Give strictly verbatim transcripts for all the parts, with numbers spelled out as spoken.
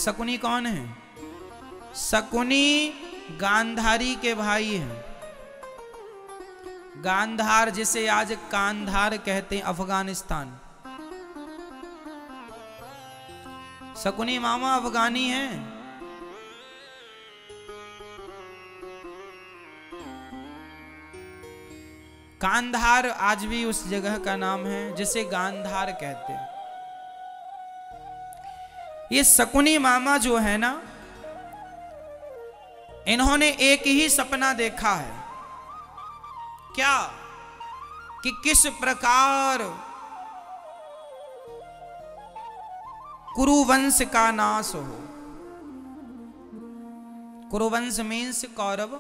शकुनी कौन है? शकुनी गांधारी के भाई हैं। गांधार जिसे आज कांधार कहते हैं, अफगानिस्तान। शकुनी मामा अफगानी हैं। कांधार आज भी उस जगह का नाम है जिसे गांधार कहते हैं। ये शकुनी मामा जो है ना, इन्होंने एक ही सपना देखा है। क्या? कि किस प्रकार कुरुवंश का नाश हो। कुरुवंश मीन्स कौरव।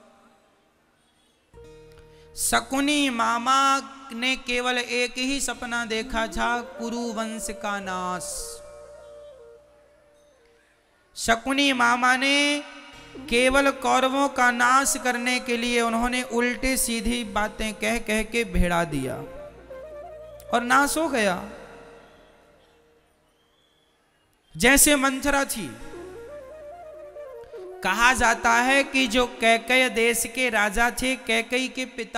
शकुनी मामा ने केवल एक ही सपना देखा था, कुरुवंश का नाश। शकुनी मामा ने केवल कौरवों का नाश करने के लिए उन्होंने उल्टे सीधी बातें कह कह के भिड़ा दिया और नाश हो गया। जैसे मंथरा थी। कहा जाता है कि जो कैकेय देश के राजा थे, कैकेयी के पिता,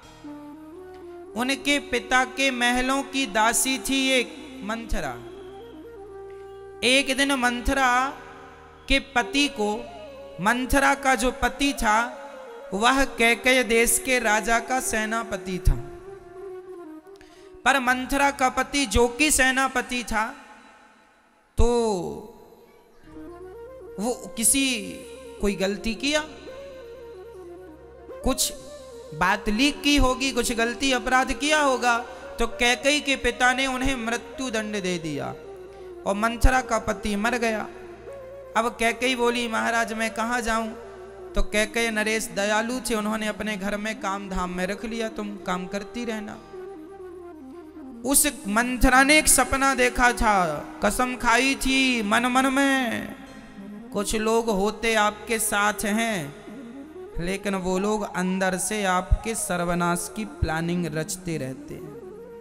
उनके पिता के महलों की दासी थी एक मंथरा। एक दिन मंथरा के पति को, मंथरा का जो पति था वह कैकेय देश के राजा का सेनापति था। पर मंथरा का पति जो कि सेनापति था, तो वो किसी कोई गलती किया, कुछ बात लीक की होगी, कुछ गलती अपराध किया होगा, तो कैकेयी के पिता ने उन्हें मृत्यु दंड दे दिया और मंथरा का पति मर गया। अब कैकेयी बोली, महाराज मैं कहाँ जाऊं? तो कैकेयी नरेश दयालु थे, उन्होंने अपने घर में काम धाम में रख लिया, तुम काम करती रहना। उस मंथरा ने एक सपना देखा था, कसम खाई थी मन मन में, कुछ लोग होते आपके साथ हैं लेकिन वो लोग अंदर से आपके सर्वनाश की प्लानिंग रचते रहते हैं।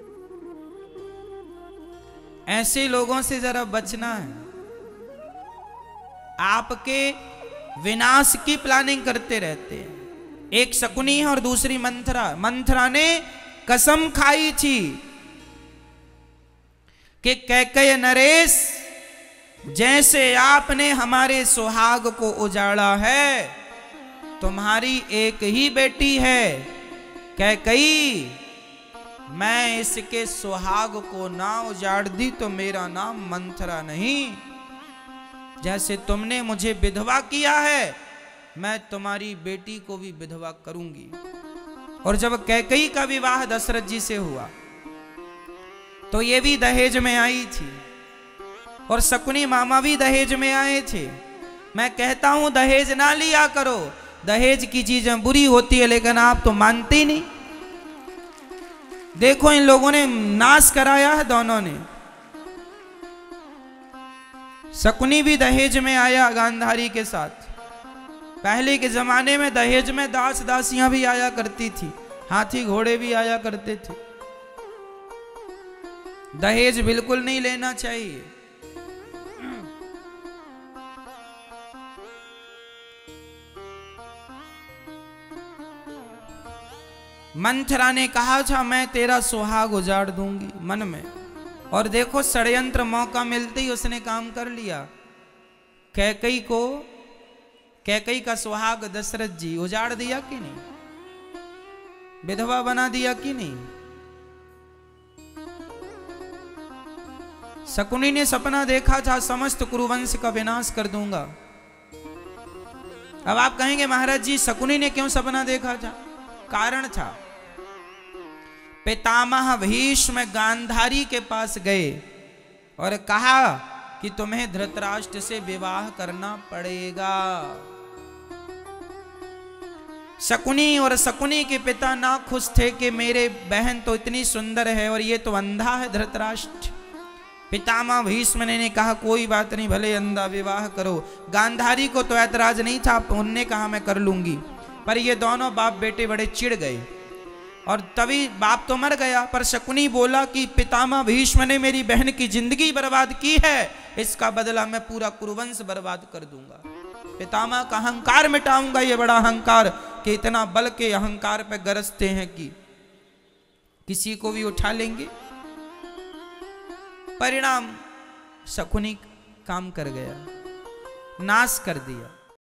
ऐसे लोगों से जरा बचना है। आपके विनाश की प्लानिंग करते रहते हैं। एक शकुनी है और दूसरी मंथरा। मंथरा ने कसम खाई थी कि कैकेय नरेश, जैसे आपने हमारे सुहाग को उजाड़ा है, तुम्हारी एक ही बेटी है कैकेयी, मैं इसके सुहाग को ना उजाड़ दी तो मेरा नाम मंथरा नहीं। जैसे तुमने मुझे विधवा किया है, मैं तुम्हारी बेटी को भी विधवा करूंगी। और जब कैकेयी का विवाह दशरथ जी से हुआ तो ये भी दहेज में आई थी और शकुनी मामा भी दहेज में आए थे। मैं कहता हूं दहेज ना लिया करो, दहेज की चीजें बुरी होती है, लेकिन आप तो मानते ही नहीं। देखो इन लोगों ने नाश कराया है दोनों ने। शकुनी भी दहेज में आया गांधारी के साथ। पहले के जमाने में दहेज में दास दासियां भी आया करती थी, हाथी घोड़े भी आया करते थे। दहेज बिल्कुल नहीं लेना चाहिए। मंथरा ने कहा था मैं तेरा सुहाग उजाड़ दूंगी मन में, और देखो षड्यंत्र मौका मिलते ही उसने काम कर लिया। कैकेयी को, कैकेयी का सुहाग दशरथ जी उजाड़ दिया कि नहीं? विधवा बना दिया कि नहीं? शकुनी ने सपना देखा था समस्त कुरुवंश का विनाश कर दूंगा। अब आप कहेंगे महाराज जी शकुनी ने क्यों सपना देखा था? कारण था, पितामह भीष्म गांधारी के पास गए और कहा कि तुम्हें धृतराष्ट्र से विवाह करना पड़ेगा। शकुनी और शकुनी के पिता ना खुश थे कि मेरे बहन तो इतनी सुंदर है और ये तो अंधा है धृतराष्ट्र। पितामह भीष्म ने कहा कोई बात नहीं, भले अंधा विवाह करो। गांधारी को तो ऐतराज नहीं था, उनने कहा मैं कर लूंगी। पर ये दोनों बाप बेटे बड़े चिढ़ गए और तभी बाप तो मर गया, पर शकुनी बोला कि पितामह भीष्म ने मेरी बहन की जिंदगी बर्बाद की है, इसका बदला मैं पूरा कुरुवंश बर्बाद कर दूंगा। पितामह का अहंकार मिटाऊंगा। ये बड़ा अहंकार कि इतना बल के अहंकार पे गरजते हैं कि किसी को भी उठा लेंगे। परिणाम शकुनी काम कर गया, नाश कर दिया।